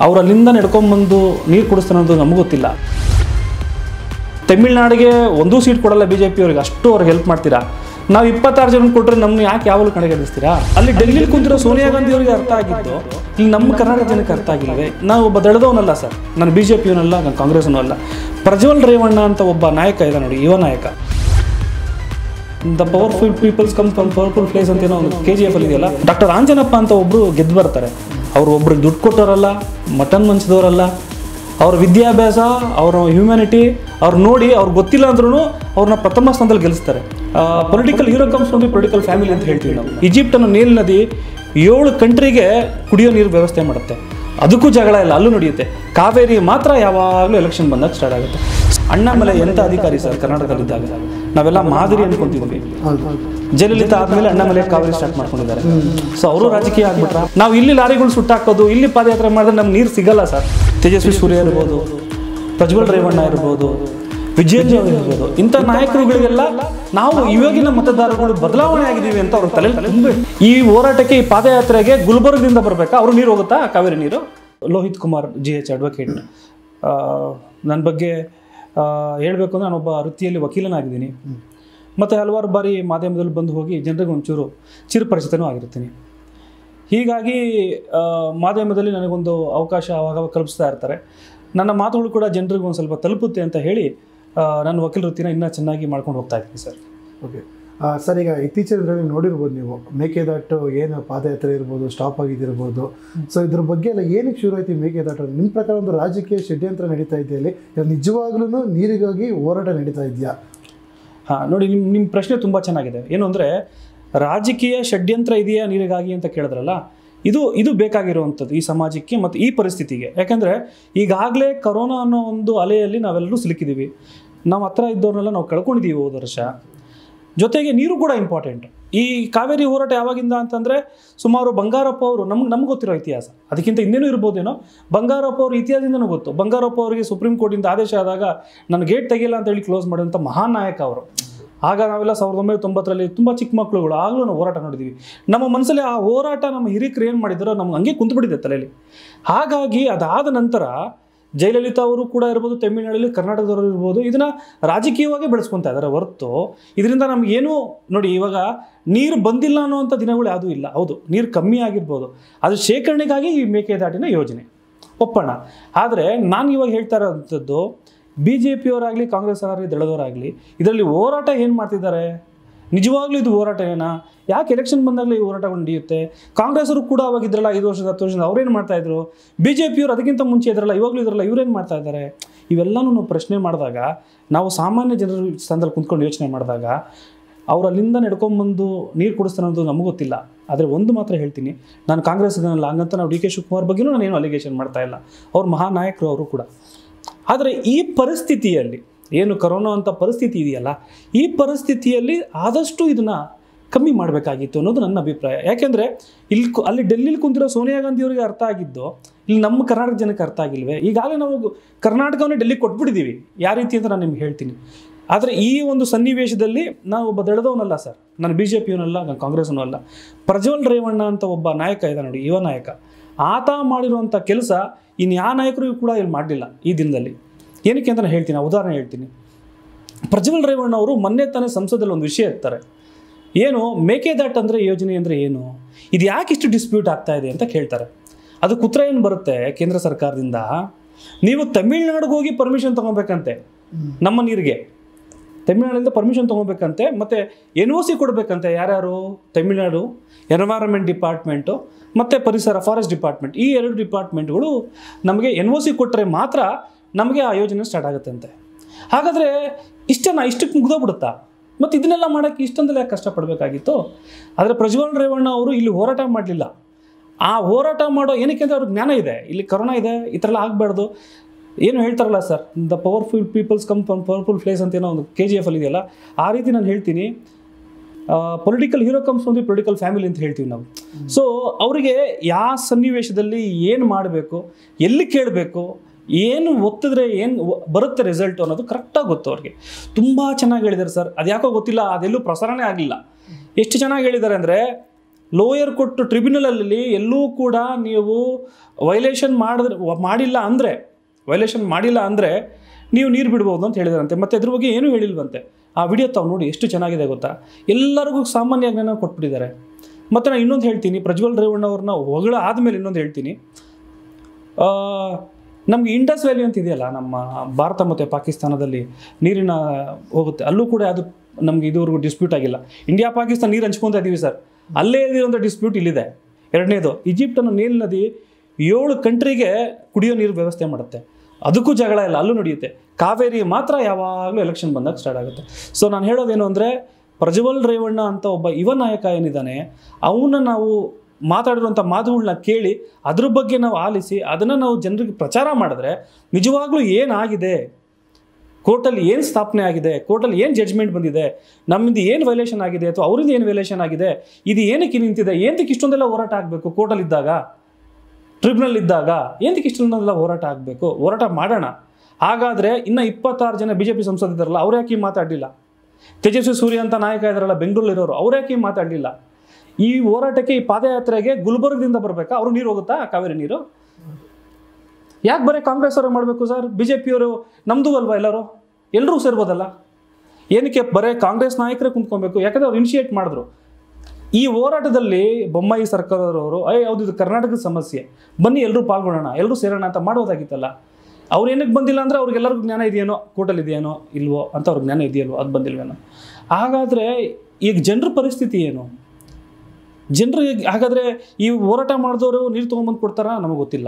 ಅವರು ಅಲ್ಲಿಂದ ನಡ್ಕೊಂಡ್ಬಂದು ನೀರು ಕುಡಿಸ್ತಾನೆ ಅನ್ನೋದು ನಮಗೆ ಗೊತ್ತಿಲ್ಲ. ತಮಿಳ್ನಾಡಿಗೆ ಒಂದೂ ಸೀಟ್ ಕೊಡಲ್ಲ BJP ಅವ್ರಿಗೆ, ಅಷ್ಟು ಅವ್ರಿಗೆ ಹೆಲ್ಪ್ ಮಾಡ್ತೀರಾ. ನಾವು 26 ಜನ ಕೊಟ್ಟರೆ ನಮ್ಮನ್ನ ಯಾಕೆ ಯಾವಾಗಲೂ ಕಡೆಗಣಿಸ್ತೀರಾ? ಅಲ್ಲಿ ಡೆಲ್ಲಿಲಿ ಕುಂತಿರೋ ಸೋನಿಯಾ ಗಾಂಧಿ ಅವರಿಗೆ ಅರ್ಥ ಆಗಿದ್ದು ಇಲ್ಲಿ ನಮ್ಮ ಕರ್ನಾಟಕ ಜನಕ್ಕೆ ಅರ್ಥ ಆಗಿಲ್ಲವೇ? ನಾವು ಒಬ್ಬ ದಳದವನಲ್ಲ ಸರ್, ನಾನು BJPಯವನಲ್ಲ, ನಾನು ಕಾಂಗ್ರೆಸ್ನೂ ಅಲ್ಲ. ಪ್ರಜ್ವಲ್ ರೇವಣ್ಣ ಅಂತ ಒಬ್ಬ ನಾಯಕ ಇದೆ ನೋಡಿ, ಯುವ ನಾಯಕ. The powerful peoples come from powerful place ಅಂತ ಏನೋ ಒಂದು KGF ಅಲ್ಲಿ ಇದೆಯಲ್ಲ, ಡಾಕ್ಟರ್ ಆಂಜನಪ್ಪ ಅಂತ ಒಬ್ಬರು ಗೆದ್ದು ಬರ್ತಾರೆ. ಅವರು ಒಬ್ರಿಗೆ ದುಡ್ಡು ಕೊಟ್ಟವರಲ್ಲ, ಮಟನ್ ಮಂಚದವರಲ್ಲ. ಅವ್ರ ವಿದ್ಯಾಭ್ಯಾಸ, ಅವರ ಹ್ಯೂಮ್ಯಾನಿಟಿ ಅವ್ರು ನೋಡಿ, ಅವ್ರಿಗೆ ಗೊತ್ತಿಲ್ಲ ಅಂದ್ರೂ ಅವ್ರನ್ನ ಪ್ರಥಮ ಸ್ಥಾನದಲ್ಲಿ ಗೆಲ್ಲಿಸ್ತಾರೆ. Political hero comes from the political family ಅಂತ ಹೇಳ್ತೀವಿ ನಾವು. ಈಜಿಪ್ಟ್ ಅನ್ನೋ ನೀಲ್ ನದಿ 7 ಕಂಟ್ರಿಗೆ ಕುಡಿಯೋ ನೀರು ವ್ಯವಸ್ಥೆ ಮಾಡುತ್ತೆ, ಅದಕ್ಕೂ ಜಗಳ ಇಲ್ಲ, ಅಲ್ಲೂ ನಡೆಯುತ್ತೆ. ಕಾವೇರಿ ಮಾತ್ರ ಯಾವಾಗಲೂ ಎಲೆಕ್ಷನ್ ಬಂದಾಗ ಸ್ಟಾರ್ಟ್ ಆಗುತ್ತೆ. ಅಣ್ಣಾಮಲೈ ಎಂಥ ಅಧಿಕಾರಿ ಸರ್ ಕರ್ನಾಟಕದಲ್ಲಿದ್ದಾಗ, ನಾವೆಲ್ಲ ಮಾದರಿ ಅನ್ಕೊಂತಿದ್ವಿ. ಜಯಲಲಿತಾ ಆದಮೇಲೆ ಅಣ್ಣಾಮಲೈ ಕಾವೇರಿ ಸ್ಟಾರ್ಟ್ ಮಾಡ್ಕೊಂಡಿದ್ದಾರೆ. ಸೊ ಅವರು ರಾಜಕೀಯ ಆಗ್ಬಿಟ್ರ. ನಾವು ಇಲ್ಲಿ ಲಾರಿಗಳು ಸುಟ್ಟಾಕೋದು, ಇಲ್ಲಿ ಪಾದಯಾತ್ರೆ ಮಾಡಿದ್ರೆ ನಮ್ಗೆ ನೀರು ಸಿಗಲ್ಲ ಸರ್. ತೇಜಸ್ವಿ ಸೂರ್ಯ ಇರ್ಬೋದು, ಪ್ರಜ್ವಲ್ ರೇವಣ್ಣ ಇರ್ಬೋದು, ವಿಜಯೇಂದ್ರ ಇರ್ಬೋದು, ಇಂಥ ನಾಯಕರುಗಳಿಗೆಲ್ಲ ನಾವು ಇವಾಗಿನ ಮತದಾರಗಳು ಬದಲಾವಣೆ ಆಗಿದ್ದೀವಿ ಅಂತ ಅವ್ರ ತಲೆಯಲ್ಲಿ ತುಂಬ. ಈ ಹೋರಾಟಕ್ಕೆ, ಈ ಪಾದಯಾತ್ರೆಗೆ ಗುಲ್ಬರ್ಗದಿಂದ ಬರಬೇಕಾ? ಅವರು ನೀರು ಹೋಗುತ್ತಾ, ಕಾವೇರಿ ನೀರು? ಲೋಹಿತ್ ಕುಮಾರ್ GH ಅಡ್ವೊಕೇಟ್, ನನ್ನ ಬಗ್ಗೆ ಹೇಳಬೇಕು ಅಂದರೆ ನಾನೊಬ್ಬ ವೃತ್ತಿಯಲ್ಲಿ ವಕೀಲನಾಗಿದ್ದೀನಿ. ಮತ್ತು ಹಲವಾರು ಬಾರಿ ಮಾಧ್ಯಮದಲ್ಲಿ ಬಂದು ಹೋಗಿ ಜನರಿಗೆ ಒಂಚೂರು ಚಿರಪರಿಚಿತನೂ ಆಗಿರ್ತೀನಿ. ಹೀಗಾಗಿ ಮಾಧ್ಯಮದಲ್ಲಿ ನನಗೊಂದು ಅವಕಾಶ ಆವಾಗ ಕಲ್ಪಿಸ್ತಾ ಇರ್ತಾರೆ. ನನ್ನ ಮಾತುಗಳು ಕೂಡ ಜನರಿಗೆ ಒಂದು ಸ್ವಲ್ಪ ತಲುಪುತ್ತೆ ಅಂತ ಹೇಳಿ ನನ್ನ ವಕೀಲ ವೃತ್ತಿನ ಇನ್ನೂ ಚೆನ್ನಾಗಿ ಮಾಡ್ಕೊಂಡು ಹೋಗ್ತಾ ಇದ್ದೀನಿ ಸರ್. ಓಕೆ ಸರ್, ಈಗ ಇತ್ತೀಚಿನ ದಿನಗಳಲ್ಲಿ ನೋಡಿರ್ಬೋದು ನೀವು, ಮೇಕೆದಾಟು ಏನು ಪಾದಯಾತ್ರೆ ಇರ್ಬೋದು, ಸ್ಟಾಪ್ ಆಗಿದ್ದಿರ್ಬೋದು. ಸೊ ಇದ್ರ ಬಗ್ಗೆ ಎಲ್ಲ ಏನಕ್ಕೆ ಶುರು ಆಯ್ತು ಮೇಕೆದಾಟು? ನಿಮ್ಮ ಪ್ರಕಾರ ಒಂದು ರಾಜಕೀಯ ಷಡ್ಯಂತ್ರ ನಡೀತಾ ಇದೆಯಲ್ಲಿ, ನಿಜವಾಗ್ಲೂ ನೀರಿಗಾಗಿ ಹೋರಾಟ ನಡೀತಾ ಇದೆಯಾ? ಹಾಂ ನೋಡಿ, ನಿಮ್ಮ ಪ್ರಶ್ನೆ ತುಂಬ ಚೆನ್ನಾಗಿದೆ. ಏನು ಅಂದರೆ, ರಾಜಕೀಯ ಷಡ್ಯಂತ್ರ ಇದೆಯಾ ನೀರಿಗಾಗಿ ಅಂತ ಕೇಳಿದ್ರಲ್ಲ, ಇದು ಬೇಕಾಗಿರುವಂಥದ್ದು ಈ ಸಮಾಜಕ್ಕೆ ಮತ್ತು ಈ ಪರಿಸ್ಥಿತಿಗೆ. ಯಾಕೆಂದರೆ ಈಗಾಗಲೇ ಕೊರೋನಾ ಅನ್ನೋ ಒಂದು ಅಲೆಯಲ್ಲಿ ನಾವೆಲ್ಲರೂ ಸಿಲುಕಿದ್ದೀವಿ. ನಾವು ಹತ್ರ ಇದ್ದವ್ರನ್ನೆಲ್ಲ ನಾವು ಕಳ್ಕೊಂಡಿದ್ದೀವಿ ಹೋದ ವರ್ಷ. ಜೊತೆಗೆ ನೀರು ಕೂಡ ಇಂಪಾರ್ಟೆಂಟ್. ಈ ಕಾವೇರಿ ಹೋರಾಟ ಯಾವಾಗಿಂದ ಅಂತಂದರೆ, ಸುಮಾರು ಬಂಗಾರಪ್ಪ ಅವರು, ನಮ್ಗೆ ಗೊತ್ತಿರೋ ಇತಿಹಾಸ, ಅದಕ್ಕಿಂತ ಇನ್ನೇನೂ ಇರ್ಬೋದೇನೋ, ಬಂಗಾರಪ್ಪ ಅವ್ರ ಇತಿಹಾಸದಿಂದನೂ ಗೊತ್ತು. ಬಂಗಾರಪ್ಪ ಅವರಿಗೆ ಸುಪ್ರೀಂ ಕೋರ್ಟಿಂದ ಆದೇಶ ಆದಾಗ ನಾನು ಗೇಟ್ ತೆಗಿಲ್ಲ ಅಂತ ಹೇಳಿ ಕ್ಲೋಸ್ ಮಾಡಿದಂಥ ಮಹಾನ್ ನಾಯಕ ಅವರು. ಆಗ ನಾವೆಲ್ಲ 1990ರಲ್ಲಿ ತುಂಬ ಚಿಕ್ಕ ಮಕ್ಕಳುಗಳು, ಆಗಲೂ ನಾವು ಹೋರಾಟ ನೋಡಿದ್ದೀವಿ. ನಮ್ಮ ಮನಸ್ಸಲ್ಲಿ ಆ ಹೋರಾಟ, ನಮ್ಮ ಹಿರಿಕರು ಏನು ಮಾಡಿದಾರೋ ನಮ್ಗೆ ಹಂಗೆ ಕುಂತುಬಿಟ್ಟಿದೆ ತಲೆಯಲ್ಲಿ. ಹಾಗಾಗಿ ಅದಾದ ನಂತರ ಜಯಲಲಿತಾ ಅವರು ಕೂಡ ಇರ್ಬೋದು, ತಮಿಳ್ನಾಡಲ್ಲಿ ಕರ್ನಾಟಕದವರು ಇರ್ಬೋದು, ಇದನ್ನು ರಾಜಕೀಯವಾಗಿ ಬೆಳೆಸ್ಕೊತಾ ಇದ್ದಾರೆ ಹೊರತು ಇದರಿಂದ ನಮಗೇನು ನೋಡಿ, ಇವಾಗ ನೀರು ಬಂದಿಲ್ಲ ಅನ್ನೋವಂಥ ದಿನಗಳು ಯಾವುದೂ ಇಲ್ಲ. ಹೌದು, ನೀರು ಕಮ್ಮಿ ಆಗಿರ್ಬೋದು, ಅದು ಶೇಖರಣೆಗಾಗಿ ಈ ಮೇಕೆದಾಟಿನ ಯೋಜನೆ ಒಪ್ಪೋಣ. ಆದರೆ ನಾನು ಇವಾಗ ಹೇಳ್ತಾ ಇರೋಂಥದ್ದು, BJPಯವರಾಗಲಿ, ಕಾಂಗ್ರೆಸ್ ಅವರಾಗಲಿ, ದಳದವರಾಗಲಿ ಇದರಲ್ಲಿ ಹೋರಾಟ ಏನು ಮಾಡ್ತಿದ್ದಾರೆ? ನಿಜವಾಗ್ಲೂ ಇದು ಹೋರಾಟನೇನಾ? ಯಾಕೆ ಎಲೆಕ್ಷನ್ ಬಂದಾಗಲೇ ಈ ಹೋರಾಟಗಳು ನಡೆಯುತ್ತೆ? ಕಾಂಗ್ರೆಸ್ ಅವರು ಕೂಡ ಅವಾಗ ಇದ್ರಲ್ಲ 5 ವರ್ಷದ 10 ವರ್ಷದಿಂದ, ಅವ್ರೇನು ಮಾಡ್ತಾಯಿದ್ರು? BJPಯವರು ಅದಕ್ಕಿಂತ ಮುಂಚೆ ಇದ್ರಲ್ಲ, ಇವಾಗಲೂ ಇದ್ರಲ್ಲ, ಇವ್ರೇನು ಮಾಡ್ತಾ ಇದ್ದಾರೆ? ಇವೆಲ್ಲನೂ ನಾವು ಪ್ರಶ್ನೆ ಮಾಡಿದಾಗ, ನಾವು ಸಾಮಾನ್ಯ ಜನರ ಸ್ಥಾನದಲ್ಲಿ ಕುಂತ್ಕೊಂಡು ಯೋಚನೆ ಮಾಡಿದಾಗ, ಅವ್ರು ಅಲ್ಲಿಂದ ನಡ್ಕೊಂಡ್ಬಂದು ನೀರು ಕುಡಿಸ್ತಾನೆ ಅನ್ನೋದು ನಮಗೆ ಗೊತ್ತಿಲ್ಲ. ಆದರೆ ಒಂದು ಮಾತ್ರ ಹೇಳ್ತೀನಿ, ನಾನು ಕಾಂಗ್ರೆಸ್ಗಲ್ಲ, ಹಂಗಂತ ನಾವು DK ಶಿವಕುಮಾರ್ ಬಗ್ಗೆಯೂ ನಾನೇನು ಅಲಿಗೇಷನ್ ಮಾಡ್ತಾ ಇಲ್ಲ. ಅವ್ರು ಮಹಾನಾಯಕರು ಅವರು ಕೂಡ. ಆದರೆ ಈ ಪರಿಸ್ಥಿತಿಯಲ್ಲಿ, ಏನು ಕೊರೋನಾ ಅಂತ ಪರಿಸ್ಥಿತಿ ಇದೆಯಲ್ಲ, ಈ ಪರಿಸ್ಥಿತಿಯಲ್ಲಿ ಆದಷ್ಟು ಇದನ್ನು ಕಮ್ಮಿ ಮಾಡಬೇಕಾಗಿತ್ತು ಅನ್ನೋದು ನನ್ನ ಅಭಿಪ್ರಾಯ. ಯಾಕೆಂದರೆ ಅಲ್ಲಿ ಡೆಲ್ಲಿಲಿ ಕುಂತಿರೋ ಸೋನಿಯಾ ಗಾಂಧಿ ಅವರಿಗೆ ಅರ್ಥ ಆಗಿದ್ದು ಇಲ್ಲಿ ನಮ್ಮ ಕರ್ನಾಟಕ ಜನಕ್ಕೆ ಅರ್ಥ ಆಗಿಲ್ವೇ? ಈಗಾಗಲೇ ನಾವು ಕರ್ನಾಟಕವನ್ನೇ ಡೆಲ್ಲಿಗೆ ಕೊಟ್ಬಿಟ್ಟಿದ್ದೀವಿ. ಯಾವ ರೀತಿ ಅಂತ ನಾನು ನಿಮ್ಗೆ ಹೇಳ್ತೀನಿ. ಆದರೆ ಈ ಒಂದು ಸನ್ನಿವೇಶದಲ್ಲಿ ನಾವು ಒಬ್ಬ ದಳದವನಲ್ಲ ಸರ್, ನಾನು BJPಯವನಲ್ಲ, ನಾನು ಕಾಂಗ್ರೆಸ್ನೂ ಅಲ್ಲ. ಪ್ರಜ್ವಲ್ ರೇವಣ್ಣ ಅಂತ ಒಬ್ಬ ನಾಯಕ ಇದೆ ನೋಡಿ, ಯುವ ನಾಯಕ. ಆತ ಮಾಡಿರುವಂಥ ಕೆಲಸ ಇನ್ಯಾ ನಾಯಕರು ಕೂಡ ಇಲ್ಲಿ ಮಾಡಲಿಲ್ಲ ಈ ದಿನದಲ್ಲಿ. ಏನಕ್ಕೆ ಅಂತ ನಾನು ಹೇಳ್ತೀನಿ, ಉದಾಹರಣೆ ಹೇಳ್ತೀನಿ. ಪ್ರಜ್ವಲ್ ರೇವಣ್ಣ ಅವರು ಮೊನ್ನೆ ತಾನೇ ಸಂಸದಲ್ಲಿ ಒಂದು ವಿಷಯ ಇರ್ತಾರೆ, ಏನು ಮೇಕೆದಾಟು ಅಂದರೆ ಯೋಜನೆ ಅಂದರೆ ಏನು, ಇದು ಯಾಕೆ ಇಷ್ಟು ಡಿಸ್ಪ್ಯೂಟ್ ಆಗ್ತಾ ಇದೆ ಅಂತ ಕೇಳ್ತಾರೆ. ಅದಕ್ಕೆ ಉತ್ತರ ಏನು ಬರುತ್ತೆ ಕೇಂದ್ರ ಸರ್ಕಾರದಿಂದ? ನೀವು ತಮಿಳ್ನಾಡಿಗೆ ಹೋಗಿ ಪರ್ಮಿಷನ್ ತೊಗೊಬೇಕಂತೆ, ನಮ್ಮ ನೀರಿಗೆ ತಮಿಳ್ನಾಡಿಂದ ಪರ್ಮಿಷನ್ ತೊಗೊಬೇಕಂತೆ, ಮತ್ತು NOC ಕೊಡಬೇಕಂತೆ. ಯಾರ್ಯಾರು? ತಮಿಳ್ನಾಡು ಎನ್ವೈರನ್ಮೆಂಟ್ ಡಿಪಾರ್ಟ್ಮೆಂಟು ಮತ್ತು ಪರಿಸರ ಫಾರೆಸ್ಟ್ ಡಿಪಾರ್ಟ್ಮೆಂಟ್, ಈ 2 ಡಿಪಾರ್ಟ್ಮೆಂಟ್ಗಳು ನಮಗೆ NOC ಕೊಟ್ಟರೆ ಮಾತ್ರ ನಮಗೆ ಆ ಯೋಜನೆ ಸ್ಟಾರ್ಟ್ ಆಗುತ್ತಂತೆ. ಹಾಗಾದರೆ ಇಷ್ಟಕ್ಕೆ ಮುಗ್ದೋಗ್ಬಿಡುತ್ತಾ? ಮತ್ತು ಇದನ್ನೆಲ್ಲ ಮಾಡೋಕ್ಕೆ ಇಷ್ಟೊಂದೆಲ್ಲ ಯಾಕೆ ಕಷ್ಟಪಡಬೇಕಾಗಿತ್ತು? ಆದರೆ ಪ್ರಜ್ವಲ್ ರೇವಣ್ಣ ಅವರು ಇಲ್ಲಿ ಹೋರಾಟ ಮಾಡಲಿಲ್ಲ. ಆ ಹೋರಾಟ ಮಾಡೋ ಏನಕ್ಕೆ ಅಂದರೆ ಅವ್ರಿಗೆ ಜ್ಞಾನ ಇದೆ, ಇಲ್ಲಿ ಕೊರೋನಾ ಇದೆ, ಈ ಥರ ಎಲ್ಲ ಆಗಬಾರ್ದು. ಏನು ಹೇಳ್ತಾರಲ್ಲ sir, the powerful peoples come from powerful place ಅಂತ ಏನೋ ಒಂದು KGF ಅಲ್ಲಿ ಇದೆಯಲ್ಲ, ಆ ರೀತಿ ನಾನು ಹೇಳ್ತೀನಿ. Political hero comes from the political family ಅಂತ ಹೇಳ್ತೀವಿ ನಾವು. ಸೊ ಅವರಿಗೆ ಯಾವ ಸನ್ನಿವೇಶದಲ್ಲಿ ಏನು ಮಾಡಬೇಕು, ಎಲ್ಲಿ ಕೇಳಬೇಕು, ಏನು ಒತ್ತಿದ್ರೆ ಏನು ಬರುತ್ತೆ ರಿಸಲ್ಟ್ ಅನ್ನೋದು ಕರೆಕ್ಟಾಗಿ ಗೊತ್ತು ಅವ್ರಿಗೆ. ತುಂಬ ಚೆನ್ನಾಗಿ ಹೇಳಿದ್ದಾರೆ ಸರ್. ಅದು ಯಾಕೋ ಗೊತ್ತಿಲ್ಲ, ಅದೆಲ್ಲೂ ಪ್ರಸಾರನೇ ಆಗಲಿಲ್ಲ. ಎಷ್ಟು ಚೆನ್ನಾಗಿ ಹೇಳಿದ್ದಾರೆ ಅಂದರೆ, ಲೋಯರ್ ಕೋರ್ಟ್ ಟ್ರಿಬ್ಯುನಲಲ್ಲಿ ಎಲ್ಲೂ ಕೂಡ ನೀವು ವೈಲೇಷನ್ ಮಾಡಿಲ್ಲ ಅಂದರೆ ನೀವು ನೀರು ಬಿಡ್ಬೋದು ಅಂತ ಹೇಳಿದಾರಂತೆ. ಮತ್ತು ಅದ್ರ ಬಗ್ಗೆ ಏನೂ ಹೇಳಿಲ್ವಂತೆ. ಆ ವಿಡಿಯೋ ತಾವು ನೋಡಿ ಎಷ್ಟು ಚೆನ್ನಾಗಿದೆ ಗೊತ್ತಾ, ಎಲ್ಲರಿಗೂ ಸಾಮಾನ್ಯ ಜ್ಞಾನ ಕೊಟ್ಬಿಟ್ಟಿದ್ದಾರೆ. ಮತ್ತು ನಾನು ಇನ್ನೊಂದು ಹೇಳ್ತೀನಿ, ಪ್ರಜ್ವಲ್ ರೇವಣ್ಣ ಅವ್ರನ್ನ ಹೊಗಳ ಆದಮೇಲೆ ಇನ್ನೊಂದು ಹೇಳ್ತೀನಿ. ನಮಗೆ ಇಂಡಸ್ ವ್ಯಾಲಿ ಅಂತ ಇದೆಯಲ್ಲ, ನಮ್ಮ ಭಾರತ ಮತ್ತು ಪಾಕಿಸ್ತಾನದಲ್ಲಿ ನೀರಿನ ಹೋಗುತ್ತೆ, ಅಲ್ಲೂ ಕೂಡ ಅದು ನಮಗೆ ಇದುವರೆಗೂ ಡಿಸ್ಪ್ಯೂಟ್ ಆಗಿಲ್ಲ. ಇಂಡಿಯಾ ಪಾಕಿಸ್ತಾನ ನೀರು ಹಂಚ್ಕೊತಾ ಇದ್ದೀವಿ ಸರ್, ಅಲ್ಲೇ ಇರೋಂಥ ಡಿಸ್ಪ್ಯೂಟ್ ಇಲ್ಲಿದೆ. ಎರಡನೇದು, ಈಜಿಪ್ಟನ್ನು ನೀಲ್ ನದಿ 7 ಕಂಟ್ರಿಗೆ ಕುಡಿಯೋ ನೀರು ವ್ಯವಸ್ಥೆ ಮಾಡುತ್ತೆ, ಅದಕ್ಕೂ ಜಗಳ ಇಲ್ಲ, ಅಲ್ಲೂ ನಡೆಯುತ್ತೆ. ಕಾವೇರಿ ಮಾತ್ರ ಯಾವಾಗಲೂ ಎಲೆಕ್ಷನ್ ಬಂದಾಗ ಸ್ಟಾರ್ಟ್ ಆಗುತ್ತೆ. ಸೊ ನಾನು ಹೇಳೋದೇನು ಅಂದರೆ, ಪ್ರಜ್ವಲ್ ರೇವಣ್ಣ ಅಂತ ಒಬ್ಬ ಯುವ ನಾಯಕ ಏನಿದ್ದಾನೆ, ಅವನ್ನ ನಾವು ಮಾತಾಡಿರುವಂಥ ಮಾತುಗಳನ್ನ ಕೇಳಿ ಅದ್ರ ಬಗ್ಗೆ ನಾವು ಆಲಿಸಿ ಅದನ್ನು ನಾವು ಜನರಿಗೆ ಪ್ರಚಾರ ಮಾಡಿದ್ರೆ ನಿಜವಾಗ್ಲೂ ಏನಾಗಿದೆ, ಕೋರ್ಟಲ್ಲಿ ಏನು ಸ್ಥಾಪನೆ ಆಗಿದೆ, ಕೋರ್ಟಲ್ಲಿ ಏನು ಜಡ್ಜ್ಮೆಂಟ್ ಬಂದಿದೆ, ನಮ್ಮಿಂದ ಏನು ವೈಲೇಷನ್ ಆಗಿದೆ ಅಥವಾ ಅವರಿಂದ ಏನು ವೈಲೇಷನ್ ಆಗಿದೆ, ಇದು ಏನಕ್ಕೆ ನಿಂತಿದೆ, ಏನಕ್ಕೆ ಇಷ್ಟೊಂದೆಲ್ಲ ಹೋರಾಟ ಆಗಬೇಕು, ಕೋರ್ಟಲ್ಲಿದ್ದಾಗ ಟ್ರಿಬ್ಯುನಲ್ ಇದ್ದಾಗ ಏನಕ್ಕೆ ಇಷ್ಟೊಂದೆಲ್ಲ ಹೋರಾಟ ಆಗಬೇಕು, ಹೋರಾಟ ಮಾಡೋಣ. ಹಾಗಾದರೆ ಇನ್ನು 26 ಜನ BJP ಸಂಸದಿದ್ದಾರಲ್ಲ, ಅವ್ರು ಯಾಕೆ ಮಾತಾಡಲಿಲ್ಲ? ತೇಜಸ್ವಿ ಸೂರ್ಯ ಅಂತ ನಾಯಕ ಇದ್ದಾರಲ್ಲ ಬೆಂಗಳೂರಲ್ಲಿರೋರು, ಅವ್ರು ಯಾಕೆ ಮಾತಾಡಲಿಲ್ಲ? ಈ ಹೋರಾಟಕ್ಕೆ, ಈ ಪಾದಯಾತ್ರೆಗೆ ಗುಲ್ಬರ್ಗದಿಂದ ಬರಬೇಕಾ? ಅವರು ನೀರು ಹೋಗುತ್ತಾ, ಕಾವೇರಿ ನೀರು? ಯಾಕೆ ಬರೀ ಕಾಂಗ್ರೆಸ್ ಅವರು ಮಾಡಬೇಕು ಸರ್? BJPಯವರು ನಮ್ಮದು ಅಲ್ವಾ, ಎಲ್ಲರೂ ಸೇರ್ಬೋದಲ್ಲ? ಏನಕ್ಕೆ ಬರೀ ಕಾಂಗ್ರೆಸ್ ನಾಯಕರೇ ಕುಂತ್ಕೊಬೇಕು? ಯಾಕಂದರೆ ಅವ್ರು ಇನಿಷಿಯೇಟ್ ಮಾಡಿದ್ರು. ಈ ಹೋರಾಟದಲ್ಲಿ ಬೊಮ್ಮಾಯಿ ಸರ್ಕಾರದವರು ಹೌದು ಇದು ಕರ್ನಾಟಕದ ಸಮಸ್ಯೆ, ಬನ್ನಿ ಎಲ್ಲರೂ ಪಾಲ್ಗೊಳ್ಳೋಣ, ಎಲ್ಲರೂ ಸೇರೋಣ ಅಂತ ಮಾಡೋದಾಗಿತ್ತಲ್ಲ. ಅವ್ರು ಏನಕ್ಕೆ ಬಂದಿಲ್ಲ ಅಂದರೆ ಅವ್ರಿಗೆಲ್ಲರಿಗೂ ಜ್ಞಾನ ಇದೆಯೇನೋ, ಕೋರ್ಟಲ್ಲಿ ಇದೆಯೇನೋ ಇಲ್ವೋ ಅಂತ ಅವ್ರಿಗೆ ಜ್ಞಾನ ಇದೆಯಲ್ವೋ, ಅದು ಬಂದಿಲ್ವೇನೋ. ಹಾಗಾದರೆ ಈಗ ಜನರ ಪರಿಸ್ಥಿತಿ ಏನು? ಜನರು ಹಾಗಾದರೆ ಈ ಹೋರಾಟ ಮಾಡಿದವರು ನೀರು ತೊಗೊಂಬಂದು ಕೊಡ್ತಾರಾ? ನಮಗೆ ಗೊತ್ತಿಲ್ಲ.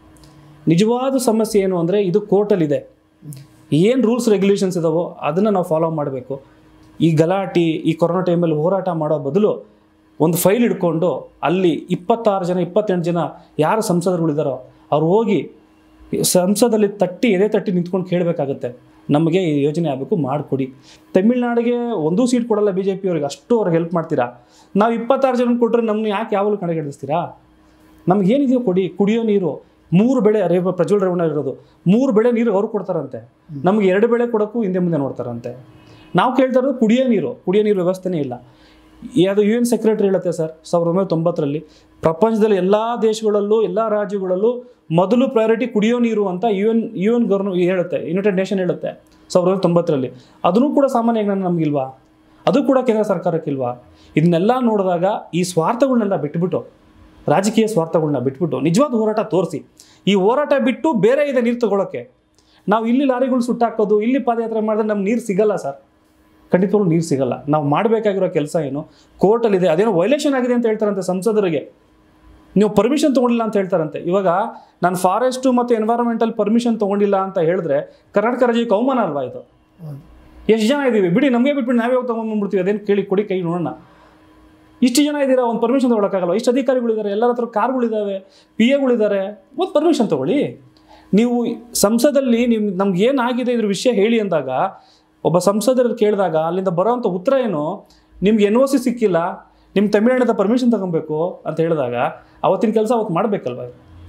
ನಿಜವಾದ ಸಮಸ್ಯೆ ಏನು ಅಂದರೆ, ಇದು ಕೋರ್ಟಲ್ಲಿದೆ, ಏನು ರೂಲ್ಸ್ ರೆಗ್ಯುಲೇಷನ್ಸ್ ಇದಾವೋ ಅದನ್ನು ನಾವು ಫಾಲೋ ಮಾಡಬೇಕು. ಈ ಗಲಾಟೆ, ಈ ಕೊರೋನಾ ಟೈಮಲ್ಲಿ ಹೋರಾಟ ಮಾಡೋ ಬದಲು ಒಂದು ಫೈಲ್ ಹಿಡ್ಕೊಂಡು ಅಲ್ಲಿ 26 ಜನ 28 ಜನ ಯಾರು ಸಂಸದರುಗಳಿದ್ದಾರೋ ಅವ್ರು ಹೋಗಿ ಸಂಸದಲ್ಲಿ ಎದೆ ತಟ್ಟಿ ನಿಂತ್ಕೊಂಡು ಕೇಳಬೇಕಾಗತ್ತೆ, ನಮಗೆ ಈ ಯೋಜನೆ ಆಗಬೇಕು, ಮಾಡಿಕೊಡಿ. ತಮಿಳ್ನಾಡಿಗೆ ಒಂದೂ ಸೀಟ್ ಕೊಡಲ್ಲ BJP ಅವ್ರಿಗೆ, ಅಷ್ಟು ಅವ್ರಿಗೆ ಹೆಲ್ಪ್ ಮಾಡ್ತೀರಾ. ನಾವು 26 ಜನ ಕೊಟ್ಟರೆ ನಮ್ಮನ್ನ ಯಾಕೆ ಯಾವಾಗಲೂ ಕಡೆಗಣಿಸ್ತೀರಾ? ನಮಗೇನಿದೆಯೋ ಕೊಡಿ. ಕುಡಿಯೋ ನೀರು 3 ಬೆಳೆ, ಪ್ರಜ್ವಲ್ ರೇವಣ್ಣ ಇರೋದು 3 ಬೆಳೆ ನೀರು ಅವ್ರು ಕೊಡ್ತಾರಂತೆ, ನಮಗೆ 2 ಬೆಳೆ ಕೊಡೋಕ್ಕೂ ಹಿಂದೆ ಮುಂದೆ ನೋಡ್ತಾರಂತೆ. ನಾವು ಕೇಳ್ತಾ ಇರೋದು ಕುಡಿಯೋ ನೀರು ವ್ಯವಸ್ಥೆನೇ ಇಲ್ಲ. ಅದು UN ಸೆಕ್ರೆಟರಿ ಹೇಳುತ್ತೆ ಸರ್, 1990ರಲ್ಲಿ ಪ್ರಪಂಚದಲ್ಲಿ ಎಲ್ಲ ದೇಶಗಳಲ್ಲೂ ಎಲ್ಲ ರಾಜ್ಯಗಳಲ್ಲೂ ಮೊದಲು ಪ್ರಯಾರಿಟಿ ಕುಡಿಯೋ ನೀರು ಅಂತ UN ಗವರ್ನಮೆಂಟ್ ಹೇಳುತ್ತೆ, ಯುನೈಟೆಡ್ ನೇಷನ್ ಹೇಳುತ್ತೆ 1990ರಲ್ಲಿ. ಅದನ್ನು ಕೂಡ ಸಾಮಾನ್ಯ ಜ್ಞಾನ ನಮಗಿಲ್ವಾ? ಅದು ಕೂಡ ಕೇಂದ್ರ ಸರ್ಕಾರಕ್ಕಿಲ್ವಾ? ಇದನ್ನೆಲ್ಲ ನೋಡಿದಾಗ ಈ ಸ್ವಾರ್ಥಗಳನ್ನೆಲ್ಲ ಬಿಟ್ಬಿಟ್ಟು, ರಾಜಕೀಯ ಸ್ವಾರ್ಥಗಳನ್ನ ಬಿಟ್ಬಿಟ್ಟು ನಿಜವಾದ ಹೋರಾಟ ತೋರಿಸಿ. ಈ ಹೋರಾಟ ಬಿಟ್ಟು ಬೇರೆ ಇದೆ ನೀರು ತಗೊಳ್ಳೋಕ್ಕೆ. ನಾವು ಇಲ್ಲಿ ಲಾರಿಗಳು ಸುಟ್ಟಾಕೋದು, ಇಲ್ಲಿ ಪಾದಯಾತ್ರೆ ಮಾಡಿದ್ರೆ ನಮ್ಗೆ ನೀರು ಸಿಗಲ್ಲ ಸರ್, ಖಂಡಿತವಾಗ್ಲೂ ನೀರು ಸಿಗಲ್ಲ. ನಾವು ಮಾಡಬೇಕಾಗಿರೋ ಕೆಲಸ ಏನು, ಕೋರ್ಟಲ್ಲಿದೆ, ಅದೇನೋ ವೈಲೇಷನ್ ಆಗಿದೆ ಅಂತ ಹೇಳ್ತಾರಂತೆ ಸಂಸದರಿಗೆ, ನೀವು ಪರ್ಮಿಷನ್ ತೊಗೊಂಡಿಲ್ಲ ಅಂತ ಹೇಳ್ತಾರಂತೆ. ಇವಾಗ ನಾನು ಫಾರೆಸ್ಟು ಮತ್ತು ಎನ್ವೈರನ್ಮೆಂಟಲ್ ಪರ್ಮಿಷನ್ ತೊಗೊಂಡಿಲ್ಲ ಅಂತ ಹೇಳಿದ್ರೆ ಕರ್ನಾಟಕ ರಾಜ್ಯಕ್ಕೆ ಅವಮಾನ ಅಲ್ವಾ ಇದು? ಎಷ್ಟು ಜನ ಇದ್ದೀವಿ ಬಿಡಿ, ನಮಗೆ ಬಿಟ್ಬಿಟ್ಟು ನಾವೇ ಹೋಗಿ ತೊಗೊಂಡ್ಬಂದ್ಬಿಡ್ತೀವಿ, ಅದೇನು ಕೇಳಿ ಕೊಡಿ ಕೈ ನೋಡೋಣ. ಇಷ್ಟು ಜನ ಇದ್ದೀರಾ, ಒಂದು ಪರ್ಮಿಷನ್ ತೊಗೊಳಕ್ಕಾಗಲ್ಲ? ಇಷ್ಟು ಅಧಿಕಾರಿಗಳಿದ್ದಾರೆ, ಎಲ್ಲರ ಹತ್ರ ಕಾರ್ಗಳಿದ್ದಾವೆ, PAಗಳಿದ್ದಾರೆ, ಒಂದು ಪರ್ಮಿಷನ್ ತೊಗೊಳ್ಳಿ. ನೀವು ಸಂಸದಲ್ಲಿ ನಮ್ಗೆ ಏನಾಗಿದೆ ಇದ್ರ ವಿಷಯ ಹೇಳಿ ಅಂದಾಗ, ಒಬ್ಬ ಸಂಸದರು ಕೇಳಿದಾಗ ಅಲ್ಲಿಂದ ಬರೋವಂಥ ಉತ್ತರ ಏನು, ನಿಮ್ಗೆ NOC ಸಿಕ್ಕಿಲ್ಲ, ನಿಮ್ಮ ತಮಿಳ್ನಾಡಿಂದ ಪರ್ಮಿಷನ್ ತಗೊಬೇಕು ಅಂತ ಹೇಳಿದಾಗ ಅವತ್ತಿನ ಕೆಲಸ ಅವತ್ತು ಮಾಡಬೇಕಲ್ವ?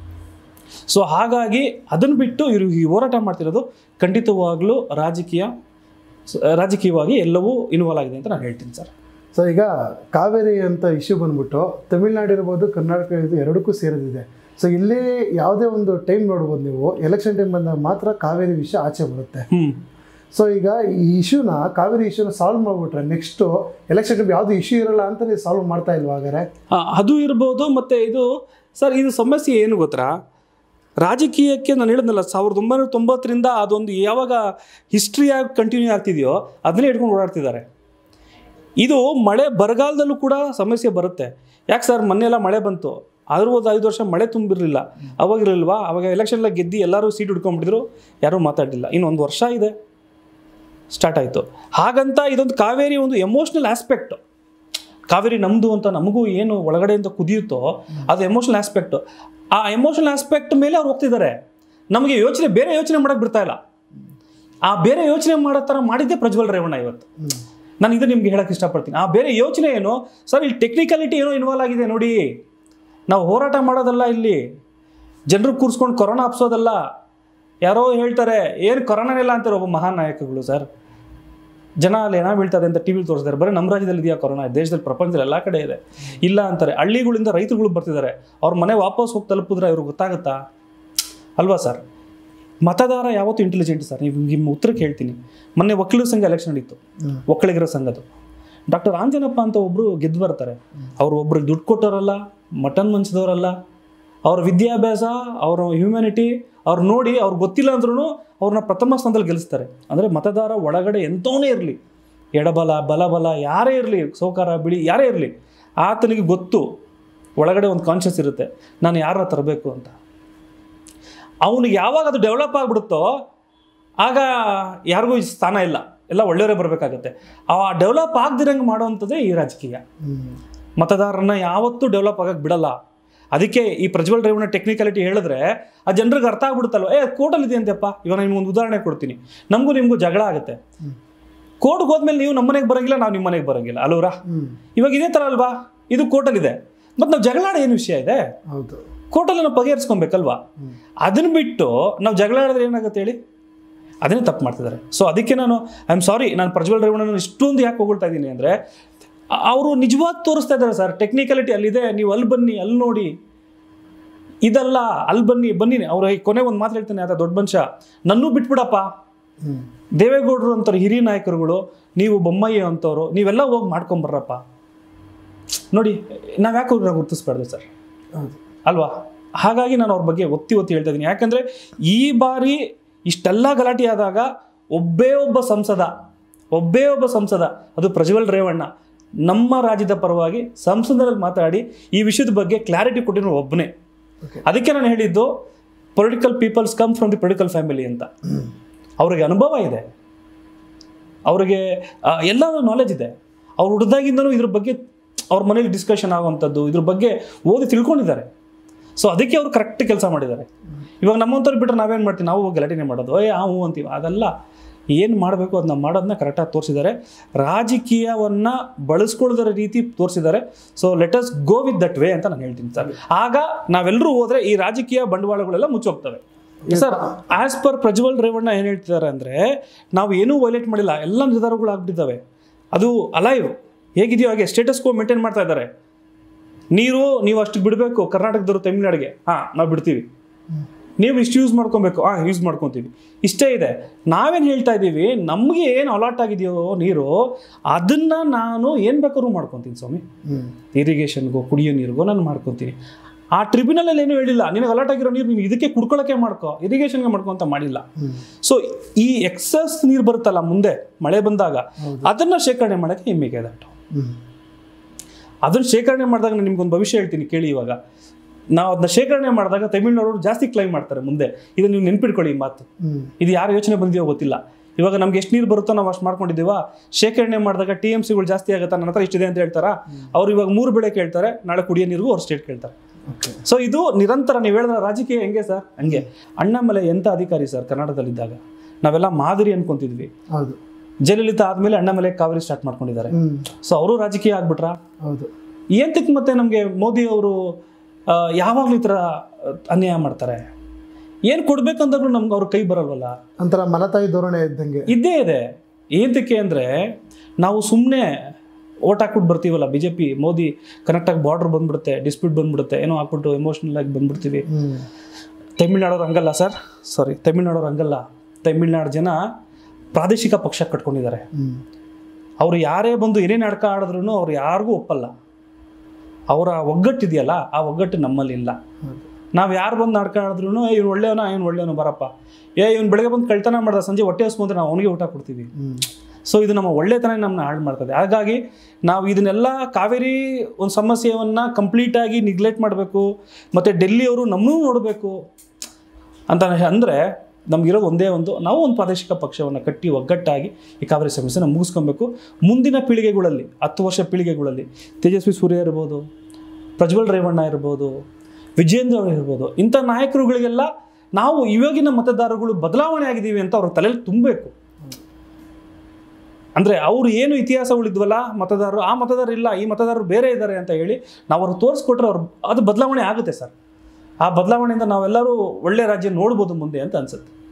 ಸೊ ಹಾಗಾಗಿ ಅದನ್ನು ಬಿಟ್ಟು ಇವರು ಈ ಹೋರಾಟ ಮಾಡ್ತಿರೋದು ಖಂಡಿತವಾಗ್ಲೂ ರಾಜಕೀಯವಾಗಿ ಎಲ್ಲವೂ ಇನ್ವಾಲ್ವ್ ಆಗಿದೆ ಅಂತ ನಾನು ಹೇಳ್ತೀನಿ ಸರ್. ಸೊ ಈಗ ಕಾವೇರಿ ಅಂತ ಇಶ್ಯೂ ಬಂದ್ಬಿಟ್ಟು ತಮಿಳ್ನಾಡು ಇರ್ಬೋದು, ಕರ್ನಾಟಕ ಇರ್ಬೋದು, ಎರಡಕ್ಕೂ ಸೇರಿದಿದೆ. ಸೊ ಇಲ್ಲಿ ಯಾವುದೇ ಒಂದು ಟೈಮ್ ನೋಡ್ಬೋದು ನೀವು, ಎಲೆಕ್ಷನ್ ಟೈಮ್ ಬಂದಾಗ ಮಾತ್ರ ಕಾವೇರಿ ವಿಷಯ ಆಚೆ ಬರುತ್ತೆ. ಸೊ ಈಗ ಈ ಇಶ್ಯೂನ, ಕಾವೇರಿ ಇಶ್ಯೂನ ಸಾಲ್ವ್ ಮಾಡಿಬಿಟ್ರೆ ನೆಕ್ಸ್ಟು ಎಲೆಕ್ಷನ್ ಟೈಮ್ ಯಾವುದು ಇಶ್ಯೂ ಇರಲ್ಲ ಅಂತ ನೀವು ಸಾಲ್ವ್ ಮಾಡ್ತಾ ಇಲ್ವಾ? ಹಾಗಾದ್ರೆ ಅದು ಇರ್ಬೋದು. ಮತ್ತು ಇದು ಸರ್, ಇದು ಸಮಸ್ಯೆ ಏನು ಗೊತ್ತಾ, ರಾಜಕೀಯಕ್ಕೆ ನಾನು ಹೇಳಿದ್ನಲ್ಲ 1990ರಿಂದ ಅದೊಂದು ಯಾವಾಗ ಹಿಸ್ಟ್ರಿಯಾಗಿ ಕಂಟಿನ್ಯೂ ಆಗ್ತಿದೆಯೋ ಅದನ್ನೇ ಇಟ್ಕೊಂಡು ಓಡಾಡ್ತಿದ್ದಾರೆ. ಇದು ಮಳೆ ಬರಗಾಲದಲ್ಲೂ ಕೂಡ ಸಮಸ್ಯೆ ಬರುತ್ತೆ. ಯಾಕೆ ಸರ್, ಮೊನ್ನೆಲ್ಲ ಮಳೆ ಬಂತು, ಆದರೂ ಒಂದು 5 ವರ್ಷ ಮಳೆ ತುಂಬಿರಲಿಲ್ಲ, ಅವಾಗಿರಲಿಲ್ವಾ? ಅವಾಗ ಎಲೆಕ್ಷನ್ಲ ಗೆದ್ದು ಎಲ್ಲರೂ ಸೀಟ್ ಹಿಡ್ಕೊಂಡ್ಬಿಟ್ಟಿದ್ರು, ಯಾರೂ ಮಾತಾಡಲಿಲ್ಲ. ಇನ್ನು 1 ವರ್ಷ ಇದೆ, ಸ್ಟಾರ್ಟ್ ಆಯಿತು. ಹಾಗಂತ ಇದೊಂದು ಕಾವೇರಿ ಒಂದು ಎಮೋಷ್ನಲ್ ಆಸ್ಪೆಕ್ಟ್. ಕಾವೇರಿ ನಮ್ಮದು ಅಂತ ನಮಗೂ ಏನು ಒಳಗಡೆಯಿಂದ ಕುದಿಯುತ್ತೋ ಅದು ಎಮೋಷ್ನಲ್ ಆಸ್ಪೆಕ್ಟು. ಆ ಎಮೋಷನಲ್ ಆಸ್ಪೆಕ್ಟ್ ಮೇಲೆ ಅವ್ರು ಹೋಗ್ತಿದ್ದಾರೆ. ನಮಗೆ ಬೇರೆ ಯೋಚನೆ ಮಾಡೋಕ್ಕೆ ಬಿಡ್ತಾ ಇಲ್ಲ. ಆ ಬೇರೆ ಯೋಚನೆ ಮಾಡೋ ಥರ ಮಾಡಿದ್ದೆ ಪ್ರಜ್ವಲ್ ರೇವಣ್ಣ ಇವತ್ತು. ನಾನು ಇದು ನಿಮ್ಗೆ ಹೇಳೋಕ್ಕೆ ಇಷ್ಟಪಡ್ತೀನಿ. ಆ ಬೇರೆ ಯೋಚನೆ ಏನು ಸರ್, ಇಲ್ಲಿ ಟೆಕ್ನಿಕಲಿಟಿ ಏನೋ ಇನ್ವಾಲ್ವ್ ಆಗಿದೆ ನೋಡಿ. ನಾವು ಹೋರಾಟ ಮಾಡೋದಲ್ಲ, ಇಲ್ಲಿ ಜನರು ಕೂರಿಸ್ಕೊಂಡು ಕೊರೋನಾ ಹಬ್ಸೋದಲ್ಲ. ಯಾರೋ ಹೇಳ್ತಾರೆ ಏನು ಕೊರೋನಾನೆಲ್ಲ ಅಂತಾರೆ ಒಬ್ಬ ಮಹಾನ್ ನಾಯಕಗಳು ಸರ್. ಜನ ಅಲ್ಲಿ ಹೆಣ ಬೀಳ್ತದೆ ಅಂತ ಟಿವಿಲಿ ತೋರಿಸ್ತಾರೆ. ಬರೀ ನಮ್ಮ ರಾಜ್ಯದಲ್ಲಿ ಇದೆಯಾ ಕೊರೋನಾ? ದೇಶದಲ್ಲಿ, ಪ್ರಪಂಚದಲ್ಲಿ ಎಲ್ಲ ಕಡೆ ಇದೆ. ಇಲ್ಲ ಅಂತಾರೆ. ಹಳ್ಳಿಗಳಿಂದ ರೈತರುಗಳು ಬರ್ತಿದ್ದಾರೆ, ಅವ್ರ ಮನೆ ವಾಪಸ್ ಹೋಗಿ ತಲುಪಿದ್ರೆ ಅವ್ರಿಗೆ ಗೊತ್ತಾಗುತ್ತಾ? ಅಲ್ವಾ ಸರ್? ಮತದಾರ ಯಾವತ್ತೂ ಇಂಟೆಲಿಜೆಂಟ್ ಸರ್. ನಿಮ್ಮ ಉತ್ತರಕ್ಕೆ ಹೇಳ್ತೀನಿ. ಮೊನ್ನೆ ಒಕ್ಕಲಿಗರ ಸಂಘ ಎಲೆಕ್ಷನ್ ನಡೀತು, ಒಕ್ಕಲಿಗರ ಸಂಘದ್ದು. ಡಾಕ್ಟರ್ ಆಂಜನಪ್ಪ ಅಂತ ಒಬ್ಬರು ಗೆದ್ದು ಬರ್ತಾರೆ. ಅವರು ಒಬ್ರಿಗೆ ದುಡ್ಡು ಕೊಟ್ಟವರಲ್ಲ, ಮಟನ್ ಮಂಚದವರಲ್ಲ. ಅವ್ರ ವಿದ್ಯಾಭ್ಯಾಸ, ಅವರ ಹ್ಯೂಮ್ಯಾನಿಟಿ ಅವ್ರು ನೋಡಿ, ಅವ್ರಿಗೆ ಗೊತ್ತಿಲ್ಲ ಅಂದ್ರೂ ಅವ್ರನ್ನ ಪ್ರಥಮ ಸ್ಥಾನದಲ್ಲಿ ಗೆಲ್ಲಿಸ್ತಾರೆ. ಅಂದರೆ ಮತದಾರ ಒಳಗಡೆ ಎಂಥವನೇ ಇರಲಿ, ಎಡಬಲ ಬಲಬಲ ಯಾರೇ ಇರಲಿ, ಸೌಕಾರ ಬಿಳಿ ಯಾರೇ ಇರಲಿ, ಆತನಿಗೆ ಗೊತ್ತು, ಒಳಗಡೆ ಒಂದು ಕಾನ್ಷಿಯಸ್ ಇರುತ್ತೆ, ನಾನು ಯಾರನ್ನ ತರಬೇಕು ಅಂತ. ಅವನಿಗೆ ಯಾವಾಗ ಅದು ಡೆವಲಪ್ ಆಗಿಬಿಡುತ್ತೋ ಆಗ ಯಾರಿಗೂ ಸ್ಥಾನ ಇಲ್ಲ, ಎಲ್ಲ ಒಳ್ಳೆಯವರೇ ಬರಬೇಕಾಗತ್ತೆ. ಆ ಡೆವಲಪ್ ಆಗದಿರಂಗೆ ಮಾಡೋವಂಥದ್ದೇ ಈ ರಾಜಕೀಯ. ಮತದಾರರನ್ನ ಯಾವತ್ತೂ ಡೆವಲಪ್ ಆಗಕ್ಕೆ ಬಿಡಲ್ಲ. ಅದಕ್ಕೆ ಈ ಪ್ರಜ್ವಲ್ ರೇವಣ್ಣ ಟೆಕ್ನಿಕಾಲಿಟಿ ಹೇಳಿದ್ರೆ ಆ ಜನರಿಗೆ ಅರ್ಥ ಆಗ್ಬಿಡುತ್ತಲ್ವ, ಕೋರ್ಟಲ್ಲಿ ಇದೆ ಅಂತೆಪ್ಪ. ಇವಾಗ ನಿಮ್ಗೆ ಒಂದು ಉದಾಹರಣೆ ಕೊಡ್ತೀನಿ. ನಮಗೂ ನಿಮಗೂ ಜಗಳ ಆಗುತ್ತೆ. ಕೋರ್ಟ್ಗೆ ಹೋದ್ಮೇಲೆ ನೀವು ನಮ್ಮ ಮನೆಗೆ ಬರೋಂಗಿಲ್ಲ, ನಾವು ನಿಮ್ಮ ಮನೆಗೆ ಬರೋಂಗಿಲ್ಲ ಅಲ್ವರಾ? ಇವಾಗ ಇದೇ ಥರ ಅಲ್ವಾ? ಇದು ಕೋರ್ಟಲ್ಲಿದೆ, ಮತ್ತು ನಾವು ಜಗಳ ಆಡೋ ಏನು ವಿಷಯ ಇದೆ? ಹೌದು, ಕೋರ್ಟಲ್ಲಿ ನಾವು ಬಗೆಹರಿಸ್ಕೊಬೇಕಲ್ವಾ? ಅದನ್ನ ಬಿಟ್ಟು ನಾವು ಜಗಳ ಆಡಿದ್ರೆ ಏನಾಗುತ್ತೆ ಹೇಳಿ? ಅದನ್ನೇ ತಪ್ಪು ಮಾಡ್ತಿದ್ದಾರೆ. ಸೊ ಅದಕ್ಕೆ ನಾನು ಐ ಆಮ್ ಸಾರಿ, ನಾನು ಪ್ರಜ್ವಲ್ ರೇವಣ್ಣನ ಇಷ್ಟೊಂದು ಯಾಕೆ ಹೊಗಳ್ತಾ ಇದ್ದೀನಿ ಅಂದರೆ, ಅವರು ನಿಜವಾಗಿ ತೋರಿಸ್ತಾ ಇದ್ದಾರೆ ಸರ್. ಟೆಕ್ನಿಕಾಲಿಟಿ ಅಲ್ಲಿದೆ, ನೀವು ಅಲ್ಲಿ ಬನ್ನಿ, ಅಲ್ಲಿ ನೋಡಿ, ಇದಲ್ಲ ಅಲ್ಲಿ ಬನ್ನಿ. ಅವ್ರ ಕೊನೆ ಒಂದು ಮಾತು ಹೇಳ್ತಾನೆ, ಆತ ದೊಡ್ಡ ಮನುಷ್ಯ, ನನ್ನೂ ಬಿಟ್ಬಿಡಪ್ಪ. ದೇವೇಗೌಡರು ಅಂತಾರೆ ಹಿರಿಯ ನಾಯಕರುಗಳು, ನೀವು ಬೊಮ್ಮಯ್ಯ ಅಂತವ್ರು, ನೀವೆಲ್ಲ ಹೋಗಿ ಮಾಡ್ಕೊಂಬರ್ರಪ್ಪ. ನೋಡಿ, ನಾವು ಯಾಕೆ ಅವ್ರನ್ನ ಗುರುತಿಸ್ಬಾರ್ದು ಸರ್? ಅಲ್ವಾ? ಹಾಗಾಗಿ ನಾನು ಅವ್ರ ಬಗ್ಗೆ ಒತ್ತಿ ಹೇಳ್ತಾ ಇದ್ದೀನಿ. ಯಾಕಂದರೆ ಈ ಬಾರಿ ಇಷ್ಟೆಲ್ಲ ಗಲಾಟೆ ಆದಾಗ ಒಬ್ಬೇ ಒಬ್ಬ ಸಂಸದ, ಅದು ಪ್ರಜ್ವಲ್ ರೇವಣ್ಣ, ನಮ್ಮ ರಾಜ್ಯದ ಪರವಾಗಿ ಸಂಸದರಲ್ಲಿ ಮಾತಾಡಿ ಈ ವಿಷಯದ ಬಗ್ಗೆ ಕ್ಲಾರಿಟಿ ಕೊಟ್ಟಿರೋ ಒಬ್ಬನೇ. ಅದಕ್ಕೆ ನಾನು ಹೇಳಿದ್ದು, political peoples come from the political family ಅಂತ. ಅವ್ರಿಗೆ ಅನುಭವ ಇದೆ, ಅವ್ರಿಗೆ ಎಲ್ಲ ನಾಲೆಜ್ ಇದೆ. ಅವ್ರು ಹುಡ್ದಾಗಿಂದನೂ ಇದ್ರ ಬಗ್ಗೆ ಅವ್ರ ಮನೇಲಿ ಡಿಸ್ಕಷನ್ ಆಗುವಂಥದ್ದು, ಇದ್ರ ಬಗ್ಗೆ ಓದಿ ತಿಳ್ಕೊಂಡಿದ್ದಾರೆ. ಸೊ ಅದಕ್ಕೆ ಅವರು ಕರೆಕ್ಟ್ ಕೆಲಸ ಮಾಡಿದ್ದಾರೆ. ಇವಾಗ ನಮ್ಮಂಥವ್ರು ಬಿಟ್ಟರೆ ನಾವೇನು ಮಾಡ್ತೀವಿ? ನಾವು ಗಲಾಟೆನೇ ಮಾಡೋದು, ಹೂ ಅಂತೀವಿ. ಅದೆಲ್ಲ ಏನು ಮಾಡಬೇಕು ಅದನ್ನ ಮಾಡೋದನ್ನ ಕರೆಕ್ಟಾಗಿ ತೋರಿಸಿದ್ದಾರೆ. ರಾಜಕೀಯವನ್ನು ಬಳಸ್ಕೊಳ್ಳೋದರ ರೀತಿ ತೋರಿಸಿದ್ದಾರೆ. So let us go with that way ಅಂತ ನಾನು ಹೇಳ್ತೀನಿ ಸರ್. ಆಗ ನಾವೆಲ್ಲರೂ ಹೋದರೆ ಈ ರಾಜಕೀಯ ಬಂಡವಾಳಗಳೆಲ್ಲ ಮುಚ್ಚೋಗ್ತವೆ sir. As per Prajwal Revanna ಏನು ಹೇಳ್ತಿದ್ದಾರೆ ಅಂದರೆ, ನಾವು ಏನೂ ವೈಲೇಟ್ ಮಾಡಿಲ್ಲ, ಎಲ್ಲ ನಿರ್ಧಾರಗಳು ಆಗ್ಬಿಟ್ಟಿದ್ದಾವೆ. ಅದು ಅಲೈವ್ ಹೇಗಿದೆಯೋ ಹಾಗೆ ಸ್ಟೇಟಸ್ ಕೋ ಮೇಂಟೈನ್ ಮಾಡ್ತಾ ಇದ್ದಾರೆ. ನೀವು ಅಷ್ಟು ಬಿಡಬೇಕು, ಕರ್ನಾಟಕದವರು ತಮಿಳ್ನಾಡಿಗೆ, ನಾವು ಬಿಡ್ತೀವಿ. ನೀವು ಇಷ್ಟು ಯೂಸ್ ಮಾಡ್ಕೊಬೇಕು, ಯೂಸ್ ಮಾಡ್ಕೊತೀವಿ. ಇಷ್ಟೇ ಇದೆ. ನಾವೇನು ಹೇಳ್ತಾ ಇದ್ದೀವಿ, ನಮಗೆ ಏನು ಅಲಾಟ್ ಆಗಿದೆಯೋ ನೀರು, ಅದನ್ನು ನಾನು ಏನು ಬೇಕಾದ್ರೂ ಮಾಡ್ಕೊತೀನಿ ಸ್ವಾಮಿ. ಇರಿಗೇಷನ್ಗೋ ಕುಡಿಯೋ ನೀರಿಗೋ ನಾನು ಮಾಡ್ಕೊತೀನಿ. ಆ ಟ್ರಿಬ್ಯುನಲಲ್ಲಿ ಏನೂ ಹೇಳಿಲ್ಲ, ನಿನಗೆ ಅಲಾಟ್ ಆಗಿರೋ ನೀರು ನೀನು ಇದಕ್ಕೆ ಕುಡ್ಕೊಳ್ಳೋಕ್ಕೆ ಮಾಡ್ಕೋ, ಇರಿಗೇಷನ್ಗೆ ಮಾಡ್ಕೊ ಅಂತ ಮಾಡಿಲ್ಲ. ಸೊ ಈ ಎಕ್ಸಸ್ ನೀರು ಬರುತ್ತಲ್ಲ ಮುಂದೆ ಮಳೆ ಬಂದಾಗ, ಅದನ್ನು ಶೇಖರಣೆ ಮಾಡೋಕ್ಕೆ ಈ ಮೇಕೆದಾಟು. ಅದನ್ನು ಶೇಖರಣೆ ಮಾಡಿದಾಗ ನಾನು ನಿಮ್ಗೊಂದು ಭವಿಷ್ಯ ಹೇಳ್ತೀನಿ ಕೇಳಿ. ಇವಾಗ ನಾವು ಅದನ್ನ ಶೇಖರಣೆ ಮಾಡಿದಾಗ ತಮಿಳ್ನಾಡವರು ಜಾಸ್ತಿ ಕ್ಲೈಮ್ ಮಾಡ್ತಾರೆ ಮುಂದೆ. ಇದನ್ನು ನೀವು ನೆನ್ಪಿಟ್ಕೊಳ್ಳಿ ಈ ಮಾತು. ಇದು ಯಾರು ಯೋಚನೆ ಬಂದಿದೆಯೋ ಗೊತ್ತಿಲ್ಲ. ಇವಾಗ ನಮ್ಗೆ ಎಷ್ಟು ನೀರು ಬರುತ್ತೋ ನಾವು ಅಷ್ಟು ಮಾಡ್ಕೊಂಡಿದ್ದೀವ. ಶೇಖರಣೆ ಮಾಡಿದಾಗ TMCಗಳು ಜಾಸ್ತಿ ಆಗುತ್ತಾ, ನನ್ನ ಹತ್ರ ಇಷ್ಟಿದೆ ಅಂತ ಹೇಳ್ತಾರಾ? ಅವ್ರು ಇವಾಗ 3 ಬೆಳೆ ಕೇಳ್ತಾರೆ, ನಾಳೆ ಕುಡಿಯೋ ನೀರಿಗೂ ಅವ್ರು ಸ್ಟೇಟ್ ಕೇಳ್ತಾರೆ. ಸೊ ಇದು ನಿರಂತರ. ನೀವು ಹೇಳಿದ್ರೆ ರಾಜಕೀಯ ಹೆಂಗೆ ಸರ್? ಹಂಗೆ. ಅಣ್ಣಾಮಲೈ ಎಂಥ ಅಧಿಕಾರಿ ಸರ್ ಕರ್ನಾಟಕದಲ್ಲಿದ್ದಾಗ ನಾವೆಲ್ಲ ಮಾದರಿ ಅನ್ಕೊಂತಿದ್ವಿ. ಹೌದು. ಜಯಲಲಿತಾ ಆದಮೇಲೆ ಅಣ್ಣಾಮಲೈ ಕಾವೇರಿ ಸ್ಟಾರ್ಟ್ ಮಾಡ್ಕೊಂಡಿದ್ದಾರೆ. ಸೊ ಅವರು ರಾಜಕೀಯ ಆಗ್ಬಿಟ್ರಾ? ಹೌದು. ಏಂತಕ್ಕೆ ಮತ್ತೆ ನಮಗೆ ಮೋದಿ ಅವರು ಯಾವಾಗಲೂ ಈ ಥರ ಅನ್ಯಾಯ ಮಾಡ್ತಾರೆ? ಏನು ಕೊಡ್ಬೇಕಂದ್ರೂ ನಮ್ಗೆ ಅವ್ರ ಕೈ ಬರಲ್ವಲ್ಲ. ಒಂಥರ ಮಲತಾಯಿ ಧೋರಣೆ ಇದ್ದಂಗೆ ಇದ್ದೇ ಇದೆ. ಏಂತಕ್ಕೆ ಅಂದರೆ, ನಾವು ಸುಮ್ಮನೆ ಓಟ್ ಹಾಕ್ಬಿಟ್ಟು ಬರ್ತೀವಲ್ಲ, BJP ಮೋದಿ ಕನೆಕ್ಟಾಗಿ ಬಾರ್ಡ್ರ್ ಬಂದ್ಬಿಡುತ್ತೆ, ಡಿಸ್ಪ್ಯೂಟ್ ಬಂದ್ಬಿಡುತ್ತೆ, ಏನೋ ಹಾಕ್ಬಿಟ್ಟು ಎಮೋಷ್ನಲ್ ಆಗಿ ಬಂದ್ಬಿಡ್ತೀವಿ. ತಮಿಳ್ನಾಡವ್ರು ಹಂಗಲ್ಲ ಸರ್, ತಮಿಳ್ನಾಡವ್ರು ಹಂಗಲ್ಲ. ತಮಿಳ್ನಾಡು ಜನ ಪ್ರಾದೇಶಿಕ ಪಕ್ಷ ಕಟ್ಕೊಂಡಿದ್ದಾರೆ. ಅವರು ಯಾರೇ ಬಂದು ಏನೇನು ನಾಟಕ ಆಡಿದ್ರು ಅವ್ರು ಯಾರಿಗೂ ಒಪ್ಪಲ್ಲ. ಅವರ ಒಗ್ಗಟ್ಟಿದೆಯಲ್ಲ, ಆ ಒಗ್ಗಟ್ಟು ನಮ್ಮಲ್ಲಿ ಇಲ್ಲ. ನಾವು ಯಾರು ಬಂದು ನಾಟಕ ಆಡಿದ್ರು ಇವ್ನು ಒಳ್ಳೆಯವನು ಬರಪ್ಪ, ಇವ್ನು ಬೆಳಗ್ಗೆ ಬಂದು ಕಳ್ತನ ಮಾಡ್ದ, ಸಂಜೆ ಹೊಟ್ಟೆ ಹಸ್ಕೊಂಡ್ರೆ ನಾವು ಅವನಿಗೆ ಊಟ ಕೊಡ್ತೀವಿ. ಸೊ ಇದು ನಮ್ಮ ಒಳ್ಳೆತನ ನಮ್ಮನ್ನ ಹಾಳು ಮಾಡ್ತದೆ. ಹಾಗಾಗಿ ನಾವು ಇದನ್ನೆಲ್ಲ ಕಾವೇರಿ ಒಂದು ಸಮಸ್ಯೆಯನ್ನು ಕಂಪ್ಲೀಟಾಗಿ ನಿಗ್ಲೆಕ್ಟ್ ಮಾಡಬೇಕು, ಮತ್ತು ಡೆಲ್ಲಿಯವರು ನಮ್ಮನ್ನೂ ನೋಡಬೇಕು ಅಂತ ಅಂದರೆ ನಮಗಿರೋದು ಒಂದೇ ಒಂದು, ನಾವು ಒಂದು ಪ್ರಾದೇಶಿಕ ಪಕ್ಷವನ್ನು ಕಟ್ಟಿ ಒಗ್ಗಟ್ಟಾಗಿ ಈ ಕಾವೇರಿ ಸಮಸ್ಯೆನ ಮುಗಿಸ್ಕೊಬೇಕು. ಮುಂದಿನ ಪೀಳಿಗೆಗಳಲ್ಲಿ, 10 ವರ್ಷ ಪೀಳಿಗೆಗಳಲ್ಲಿ ತೇಜಸ್ವಿ ಸೂರ್ಯ ಇರ್ಬೋದು, ಪ್ರಜ್ವಲ್ ರೇವಣ್ಣ ಇರ್ಬೋದು, ವಿಜೇಂದ್ರ ಅವರು ಇರ್ಬೋದು, ಇಂಥ ನಾಯಕರುಗಳಿಗೆಲ್ಲ ನಾವು ಇವಾಗಿನ ಮತದಾರಗಳು ಬದಲಾವಣೆ ಆಗಿದ್ದೀವಿ ಅಂತ ಅವ್ರ ತಲೆಯಲ್ಲಿ ತುಂಬಬೇಕು. ಅಂದರೆ ಅವರು ಏನು ಇತಿಹಾಸ ಉಳಿದ್ವಲ್ಲ ಮತದಾರರು, ಆ ಮತದಾರರು ಇಲ್ಲ, ಈ ಮತದಾರರು ಬೇರೆ ಇದ್ದಾರೆ ಅಂತ ಹೇಳಿ ನಾವು ಅವ್ರು ತೋರಿಸ್ಕೊಟ್ರೆ ಅದು ಬದಲಾವಣೆ ಆಗುತ್ತೆ ಸರ್. ಆ ಬದಲಾವಣೆಯಿಂದ ನಾವೆಲ್ಲರೂ ಒಳ್ಳೆ ರಾಜ್ಯ ನೋಡ್ಬೋದು ಮುಂದೆ ಅಂತ ಅನ್ಸುತ್ತೆ.